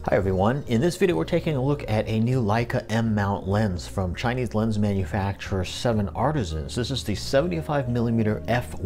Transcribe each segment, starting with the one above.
Hi everyone, in this video we're taking a look at a new Leica M-mount lens from Chinese lens manufacturer 7Artisans. This is the 75mm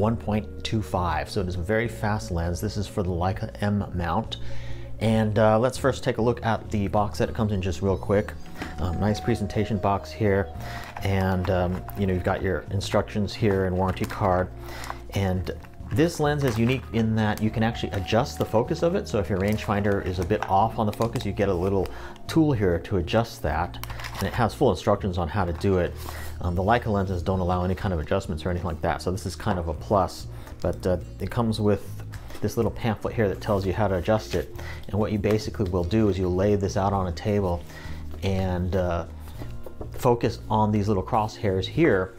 f1.25, so it is a very fast lens. This is for the Leica M-mount. And let's first take a look at the box that it comes in just real quick. Nice presentation box here, and you've got your instructions here and warranty card. And this lens is unique in that you can actually adjust the focus of it. So if your rangefinder is a bit off on the focus, you get a little tool here to adjust that. And it has full instructions on how to do it. The Leica lenses don't allow any kind of adjustments or anything like that. So this is kind of a plus, but it comes with this little pamphlet here that tells you how to adjust it. And what you basically will do is you'll lay this out on a table and focus on these little crosshairs here.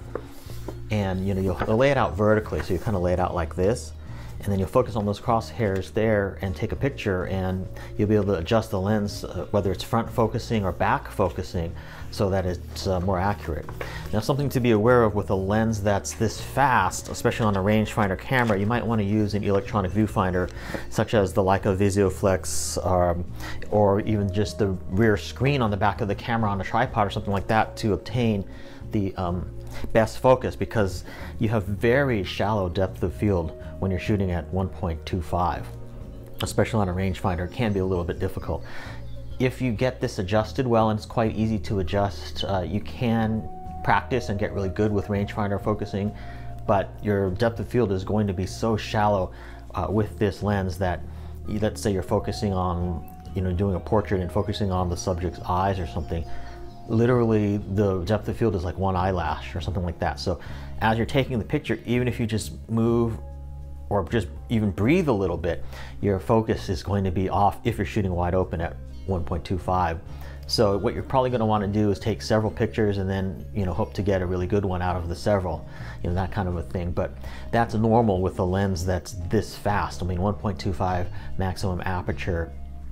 And you'll lay it out vertically, so you kind of lay it out like this, and then you'll focus on those crosshairs there and take a picture, and you'll be able to adjust the lens, whether it's front focusing or back focusing, so that it's more accurate. Now, something to be aware of with a lens that's this fast, especially on a rangefinder camera, you might want to use an electronic viewfinder such as the Leica VisioFlex, or even just the rear screen on the back of the camera on a tripod or something like that to obtain the best focus, because you have very shallow depth of field when you're shooting at 1.25, especially on a rangefinder. It can be a little bit difficult. If you get this adjusted well, and it's quite easy to adjust, you can practice and get really good with rangefinder focusing, but your depth of field is going to be so shallow with this lens that, let's say you're focusing on, doing a portrait and focusing on the subject's eyes or something, literally the depth of field is like one eyelash or something like that. So as you're taking the picture, even if you just move or just even breathe a little bit, your focus is going to be off if you're shooting wide open at 1.25. So what you're probably going to want to do is take several pictures and then hope to get a really good one out of the several, that kind of a thing. But that's normal with a lens that's this fast. I mean, 1.25 maximum aperture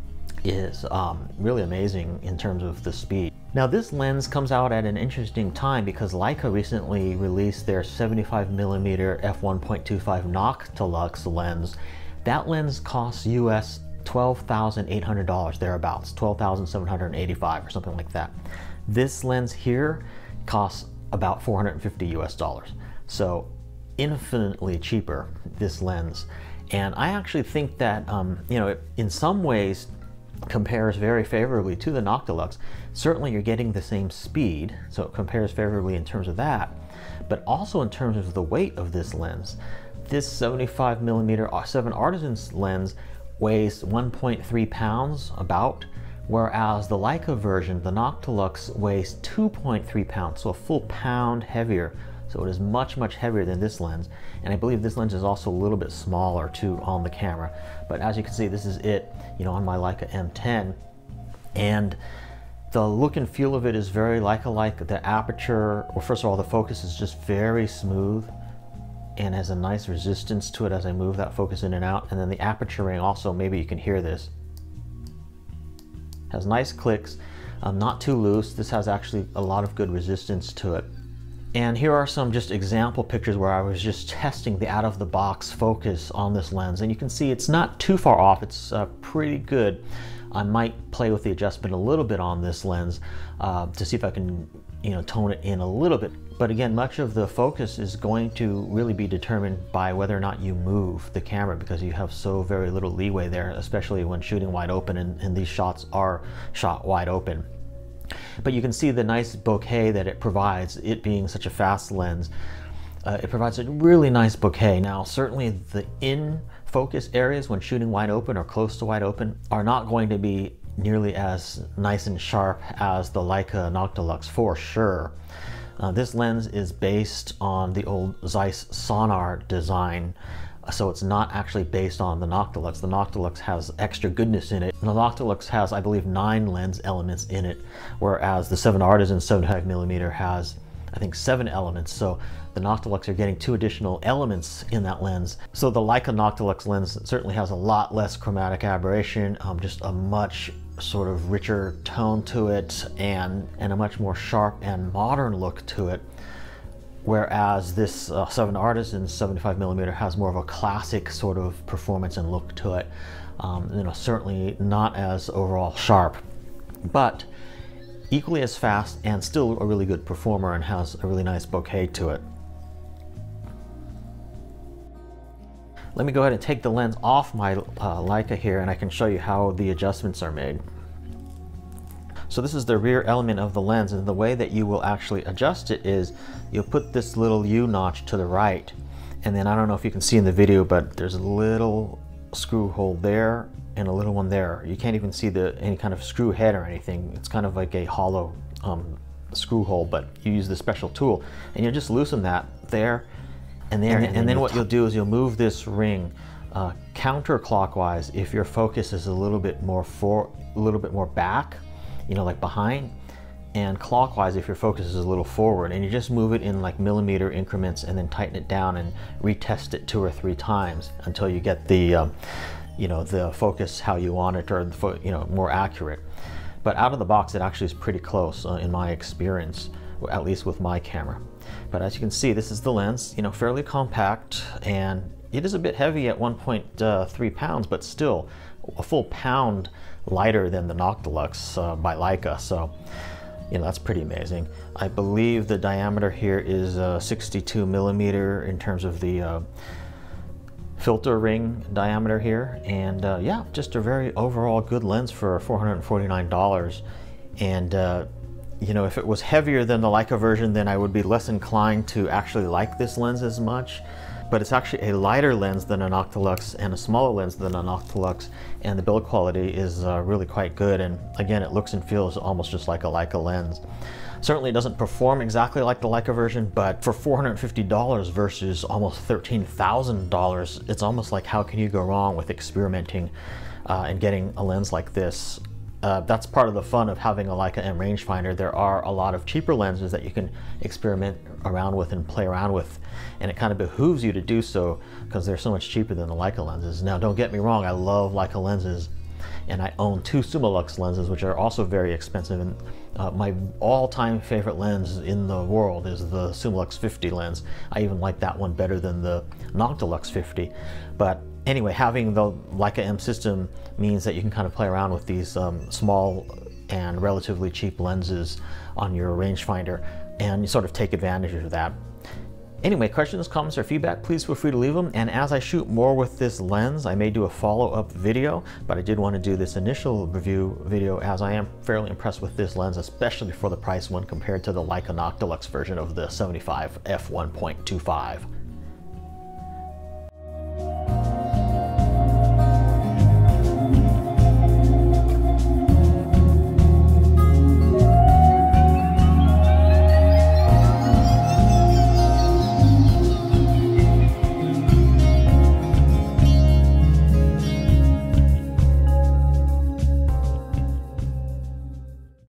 is really amazing in terms of the speed. Now, this lens comes out at an interesting time because Leica recently released their 75mm f1.25 Noctilux lens. That lens costs US $12,800 thereabouts, $12,785 or something like that. This lens here costs about $450 US. So infinitely cheaper, this lens. And I actually think that it, in some ways, compares very favorably to the Noctilux. Certainly you're getting the same speed, so it compares favorably in terms of that, but also in terms of the weight of this lens. This 75mm 7Artisans lens weighs 1.3 pounds about, whereas the Leica version, the Noctilux, weighs 2.3 pounds, so a full pound heavier. So it is much, much heavier than this lens. And I believe this lens is also a little bit smaller too on the camera. But as you can see, this is it, on my Leica M10. And the look and feel of it is very Leica-like. The aperture, well, first of all, the focus is just very smooth and has a nice resistance to it as I move that focus in and out. And then the aperture ring also, maybe you can hear this, has nice clicks, not too loose. This has actually a lot of good resistance to it. And here are some just example pictures where I was just testing the out-of-the-box focus on this lens. And you can see it's not too far off. It's pretty good. I might play with the adjustment a little bit on this lens to see if I can tone it in a little bit. But again, much of the focus is going to really be determined by whether or not you move the camera, because you have so very little leeway there, especially when shooting wide open, and these shots are shot wide open. But you can see the nice bokeh that it provides, it being such a fast lens. It provides a really nice bokeh. Now, certainly the in-focus areas when shooting wide open or close to wide open are not going to be nearly as nice and sharp as the Leica Noctilux, for sure. This lens is based on the old Zeiss Sonar design, so it's not actually based on the Noctilux. The Noctilux has extra goodness in it. And the Noctilux has, I believe, 9 lens elements in it, whereas the 7Artisans 75mm has, I think, 7 elements. So the Noctilux are getting 2 additional elements in that lens. So the Leica Noctilux lens certainly has a lot less chromatic aberration, just a much sort of richer tone to it, and a much more sharp and modern look to it. whereas this 7Artisans 75mm has more of a classic sort of performance and look to it. You know, certainly not as overall sharp, but equally as fast and still a really good performer and has a really nice bokeh to it. Let me go ahead and take the lens off my Leica here, and I can show you how the adjustments are made. So this is the rear element of the lens, and the way that you will actually adjust it is you'll put this little U notch to the right, and then I don't know if you can see in the video, but there's a little screw hole there and a little one there. You can't even see any kind of screw head or anything. It's kind of like a hollow screw hole, but you use the special tool and you just loosen that there and there, and then what you'll do is you'll move this ring counterclockwise if your focus is a little bit more back, you know, like behind, and clockwise if your focus is a little forward, and you just move it in like millimeter increments and then tighten it down and retest it 2 or 3 times until you get the you know, the focus how you want it, or you know, more accurate. But out of the box it actually is pretty close in my experience, at least with my camera. But as you can see, this is the lens, you know, fairly compact, and it is a bit heavy at 1.3 pounds, but still a full pound lighter than the Noctilux by Leica. So, you know, that's pretty amazing. I believe the diameter here is 62mm in terms of the filter ring diameter here, and yeah, just a very overall good lens for $449. And you know, if it was heavier than the Leica version, then I would be less inclined to actually like this lens as much. But it's actually a lighter lens than a Noctilux and a smaller lens than a Noctilux, and the build quality is really quite good. And again, it looks and feels almost just like a Leica lens. Certainly it doesn't perform exactly like the Leica version, but for $450 versus almost $13,000, it's almost like, how can you go wrong with experimenting and getting a lens like this? That's part of the fun of having a Leica M rangefinder. There are a lot of cheaper lenses that you can experiment around with and play around with, and it kind of behooves you to do so because they're so much cheaper than the Leica lenses. Now, don't get me wrong, I love Leica lenses, and I own 2 Summilux lenses, which are also very expensive. And my all-time favorite lens in the world is the Summilux 50 lens. I even like that one better than the Noctilux 50. But anyway, having the Leica M system means that you can kind of play around with these small and relatively cheap lenses on your rangefinder, and you sort of take advantage of that. Anyway, questions, comments, or feedback, please feel free to leave them. And as I shoot more with this lens, I may do a follow-up video, but I did want to do this initial review video as I am fairly impressed with this lens, especially for the price when compared to the Leica Noctilux version of the 75 f1.25.